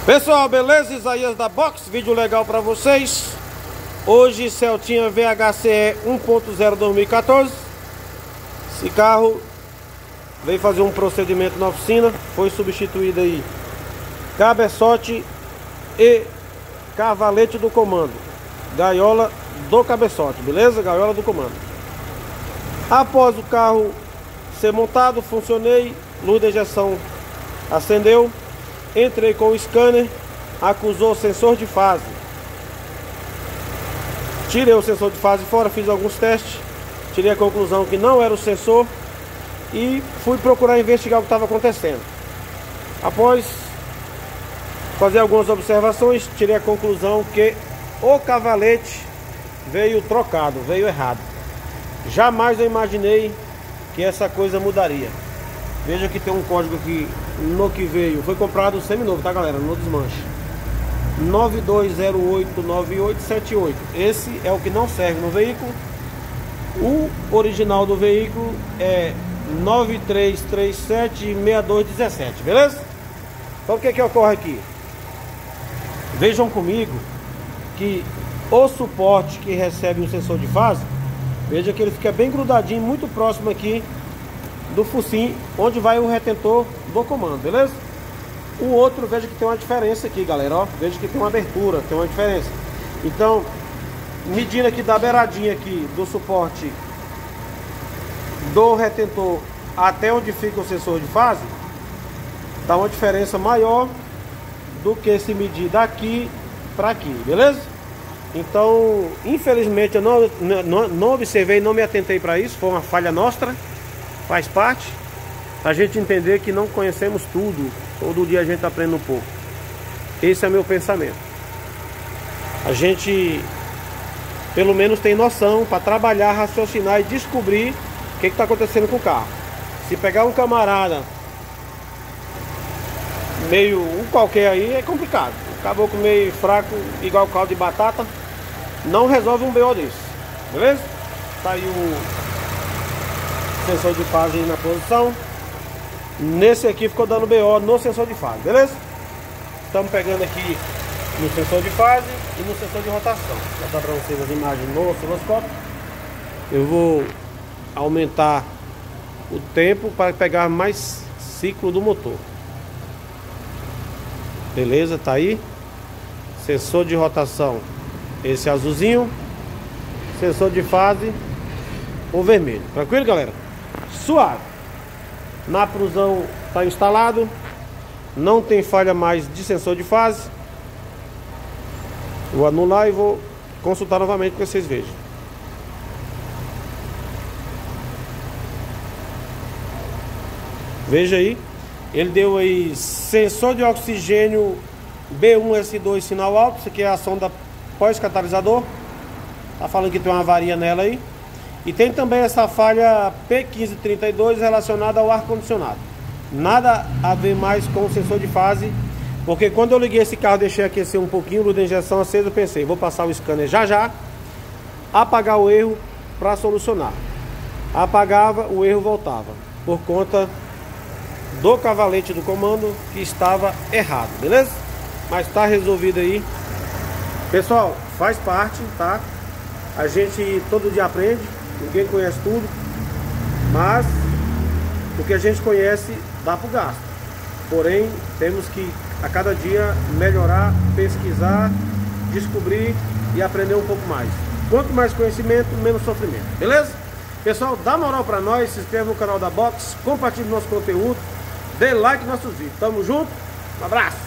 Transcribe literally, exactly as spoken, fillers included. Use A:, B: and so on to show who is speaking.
A: Pessoal, beleza? Isaías da Box, vídeo legal pra vocês. Hoje Celtinha V H C E um ponto zero dois mil e quatorze. Esse carro veio fazer um procedimento na oficina. Foi substituído aí cabeçote e cavalete do comando, gaiola do cabeçote, beleza? Gaiola do comando. Após o carro ser montado, funcionei, luz de ejeção acendeu. Entrei com o scanner, acusou o sensor de fase. Tirei o sensor de fase fora, fiz alguns testes. Tirei a conclusão que não era o sensor e fui procurar investigar o que estava acontecendo. Após fazer algumas observações, tirei a conclusão que o cavalete veio trocado, veio errado. Jamais eu imaginei que essa coisa mudaria. Veja que tem um código aqui no que veio. Foi comprado seminovo, tá, galera? No desmanche. nove dois zero oito nove oito sete oito. Esse é o que não serve no veículo. O original do veículo é nove três três sete seis dois um sete, beleza? Então o que é que ocorre aqui? Vejam comigo que o suporte que recebe o sensor de fase, veja que ele fica bem grudadinho, muito próximo aqui do focinho, onde vai o retentor do comando, beleza? O outro, veja que tem uma diferença aqui, galera, ó. Veja que tem uma abertura, tem uma diferença. Então, medindo aqui da beiradinha aqui do suporte do retentor até onde fica o sensor de fase, dá uma diferença maior do que se medir daqui para aqui, beleza? Então, infelizmente eu não, não, não observei, não me atentei para isso, foi uma falha nossa. Faz parte a gente entender que não conhecemos tudo. Todo dia a gente aprende um pouco. Esse é meu pensamento. A gente pelo menos tem noção para trabalhar, raciocinar e descobrir o que está acontecendo com o carro. Se pegar um camarada meio um qualquer aí, é complicado. Um caboclo meio fraco, igual caldo de batata, não resolve um B O desse, beleza? Tá aí o sensor de fase aí na posição. Nesse aqui ficou dando B O no sensor de fase, beleza? Estamos pegando aqui no sensor de fase e no sensor de rotação. Vou mostrar para vocês as imagens no osciloscópio. Eu vou aumentar o tempo para pegar mais ciclo do motor. Beleza, tá aí. Sensor de rotação, esse azulzinho. Sensor de fase, o vermelho. Tranquilo, galera? Suave. Na prusão está instalado. Não tem falha mais de sensor de fase. Vou anular e vou consultar novamente para vocês vejam. Veja aí. Ele deu aí sensor de oxigênio B um S dois sinal alto. Isso aqui é a sonda pós-catalisador. Tá falando que tem uma avaria nela aí. E tem também essa falha P quinze trinta e dois relacionada ao ar-condicionado. Nada a ver mais com o sensor de fase, porque quando eu liguei esse carro, deixei aquecer um pouquinho, luz de injeção acesa, eu pensei, vou passar o scanner já já, apagar o erro para solucionar. Apagava, o erro voltava, por conta do cavalete do comando que estava errado, beleza? Mas tá resolvido aí. Pessoal, faz parte, tá? A gente todo dia aprende. Ninguém conhece tudo, mas o que a gente conhece dá para o gasto. Porém, temos que a cada dia melhorar, pesquisar, descobrir e aprender um pouco mais. Quanto mais conhecimento, menos sofrimento. Beleza? Pessoal, dá moral para nós, se inscreve no canal da Box, compartilhe nosso conteúdo, dê like nos nossos vídeos. Tamo junto, um abraço!